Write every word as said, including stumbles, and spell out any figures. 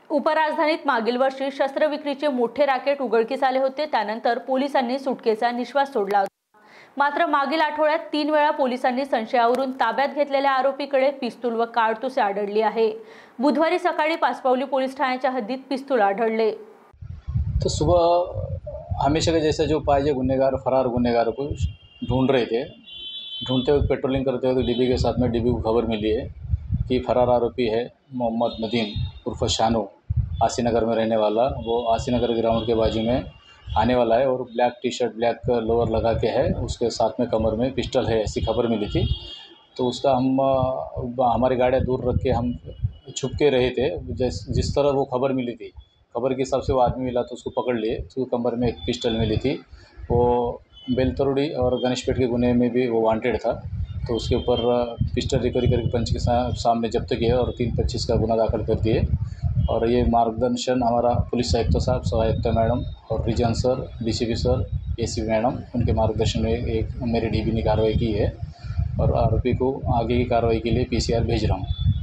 उपराजधानीत मागील वर्षी शस्त्रविक्रीचे मोठे रॅकेट उघडकीस आले होते। त्यानंतर पोलिसांनी सुटकेचा निश्वास सोडला होता। मात्र मागील आठवड्यात तीन वेळा पोलिसांनी संशयावरून ताब्यात घेतलेल्या आरोपीकडे पिस्तूल व कारतुसे आढळली आहे। बुधवारी सकाळी पाचपावली पोलीस ठाण्याच्या हद्दीत पिस्तूल आढळले। तो सुबह हमेशा के जैसा जो पाजे गुन्हेगार फरार गुन्हेगारों को ढूंढ रहे थे, ढूंढते हुए पेट्रोलिंग करते हुए डीबी के साथ में डीबी को खबर मिली है कि फरार आरोपी है मोहम्मद नदीम उर्फ शानू, आसीनगर में रहने वाला। वो आसीनगर ग्राउंड के बाजू में आने वाला है और black T shirt black lower लगा के है, उसके साथ में कमर में पिस्टल है, ऐसी खबर मिली थी। तो उसका हम हमारी गाड़ियाँ दूर रख के हम छुप के रहे थे। जिस जिस तरह वो खबर मिली थी, खबर के हिसाब से वो आदमी मिला तो उसको पकड़ लिए। तो कमर में एक पिस्टल मिली थी। वो बेलतरोड़ी और गणेशपेट के गुने में भी वो वांटेड था। तो उसके ऊपर पिस्टल रिकवरी करके पंच के सामने जब्त किया और तीन पच्चीस का गुना दाखिल कर दिए। और ये मार्गदर्शन हमारा पुलिस आयुक्त साहब, सह आयुक्त मैडम और region sir, DCP sir, ACP madam, उनके मार्गदर्शन में एक मेरी डीबी ने कार्रवाई की है और आरोपी को आगे की कार्रवाई के लिए पीसीआर भेज रहा हूँ।